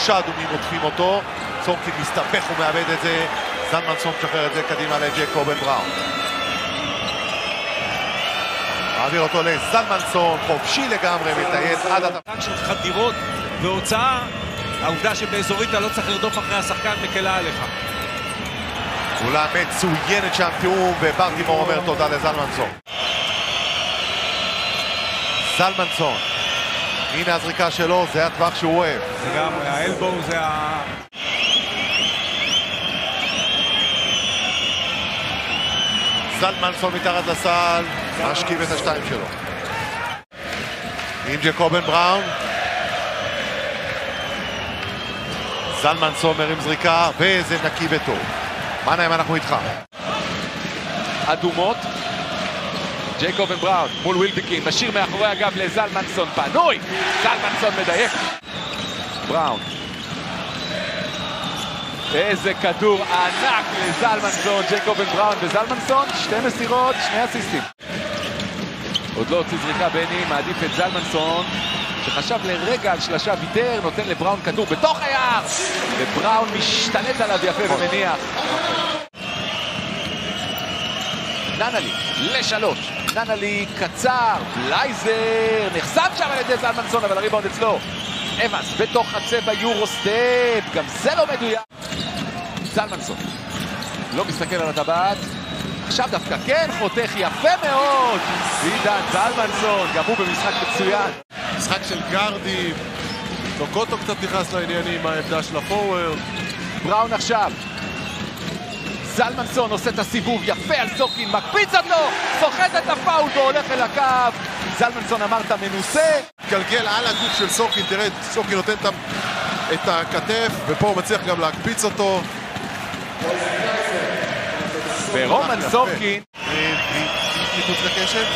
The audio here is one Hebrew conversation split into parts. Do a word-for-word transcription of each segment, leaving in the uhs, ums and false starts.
שלושה אדומים עוטפים אותו, סורקין מסתבך ומאבד את זה, זלמנסון משחרר את זה קדימה לג'ייקובן בראון. מעביר אותו לזלמנסון, חופשי לגמרי, מטייל עד התחק של חדירות והוצאה. העובדה שבאזורית אתה לא צריך לרדוף אחרי השחקן מקלה עליך. פעולה מצוינת שם, תיאום, וברטימור אומר תודה לזלמנסון. זלמנסון, הנה הזריקה שלו, זה הטווח שהוא אוהב. זה גם, האלבו זה ה... זלמנסון מתחת לסל, משכיב את השתיים שלו. עם ג'ייקובן בראון. זלמנסון מרים זריקה, וזה נקי וטוב. מנהיים, אנחנו איתך. אדומות. ג'ייקובן בראון מול ווילבקין, משאיר מאחורי הגב לזלמנסון, פנוי! זלמנסון מדייק. בראון. איזה כדור ענק לזלמנסון, ג'ייקובן בראון וזלמנסון, שתי מסירות, שני אסיסטים. עוד לא הוציא זריקה בני, מעדיף את זלמנסון, שחשב לרגע על שלשה, ויתר, נותן לבראון כדור בתוך היער, ובראון משתלט עליו יפה ומניח. ננלי, לשלוש, ננלי קצר, בלייזר, נחסם שם על ידי זלמנסון, אבל הריבאונד אצלו. אבנס בתוך הצבע יורוסטפ, גם זה לא מדויק. זלמנסון לא מסתכל על הטבעת, עכשיו דווקא כן, חותך יפה מאוד. עידן זלמנסון, גם הוא במשחק מצוין. משחק של גארדים, טוקוטו קצת נכנס לעניינים עם העמדה של הפורוורד. בראון עכשיו. זלמנסון עושה את הסיבוב יפה על סורקין, מקפיץ אותו, סוחט את הפאול והולך אל הקו. זלמנסון אמרת מנוסה. גלגל על הגוף של סורקין, תראה, סורקין נותן את הכתף, ופה הוא מצליח גם להקפיץ אותו. ורומן סורקין. מחוץ לקשת.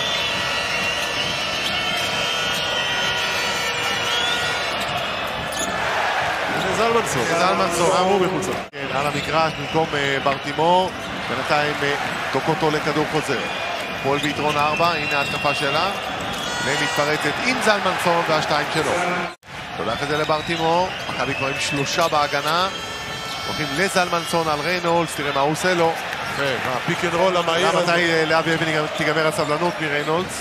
זלמנסון. זלמנסון, אמרו מחוצה. כן, על המגרש במקום ברטימור, בינתיים טוקוטו לכדור חוזר. פועל ביתרון ארבע, הנה ההתקפה שלה. ומתפרצת עם זלמנסון והשתיים שלו. שולח את זה לברטימור, מכבי כבר עם שלושה בהגנה. הולכים לזלמנסון על ריינולדס, תראה מה הוא עושה לו. הפיק אנד רול המהיר הזה. מתי לאבי אבן תיגמר הסבלנות מריינולדס.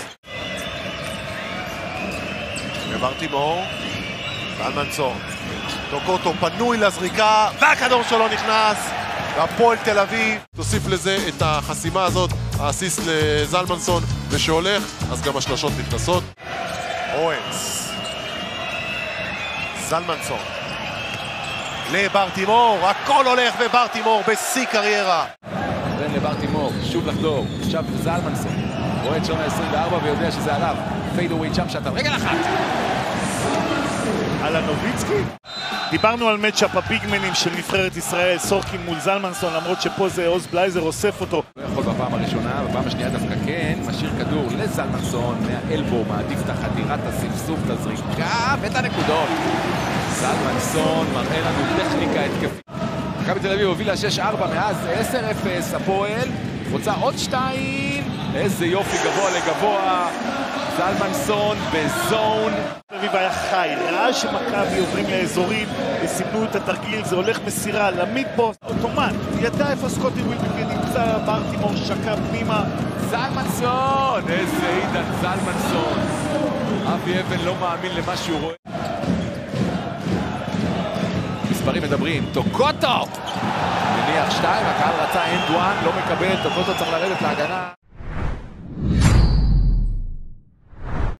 וברטימור, זלמנסון. טוקוטו פנוי לזריקה, והכדור שלו נכנס. והפועל תל אביב. תוסיף לזה את החסימה הזאת, האסיסט לזלמנסון, ושהולך, אז גם השלשות נכנסות. אוהנס. זלמנסון. לברטימור, הכל הולך בברטימור בשיא קריירה. נותן לברטימור, שוב לחדור, עכשיו זלמנסון. רואה את שעון ה-עשרים וארבע ויודע שזה עליו. פיידאווי צ'אמפ שאתה רגל אחת. על הנוביצקי. דיברנו על מצ'אפ הביגמנים של נבחרת ישראל, סורקין מול זלמנסון, למרות שפה זה עוז בלייזר אוסף אותו. לא יכול בפעם הראשונה, בפעם השנייה דווקא כן, משאיר כדור לזלמנסון, מהאלבו, מעדיף את החדירת הספסוף, את הזריקה ואת הנקודות. זלמנסון מראה לנו טכניקה התקפית. מכבי תל אביב הובילה שש ארבע מאז עשר אפס, הפועל רוצה עוד שתיים, איזה יופי גבוה לגבוה. זלמנסון בזון. תל אביב היה חי, ראה שמכבי עוברים לאזורית וסימנו את התרגיל, זה הולך מסירה למידפוסט, אוטומט, ידע איפה סקוטי ווילבקין נמצא, ברטימור שקע פנימה. זלמנסון, איזה עידן זלמנסון. אבי אבן לא מאמין למה שהוא רואה. מספרים מדברים, טוקוטו! מניח שתיים, הקהל רצה אנד וואן, לא מקבל, טוקוטו צריך לרדת להגנה.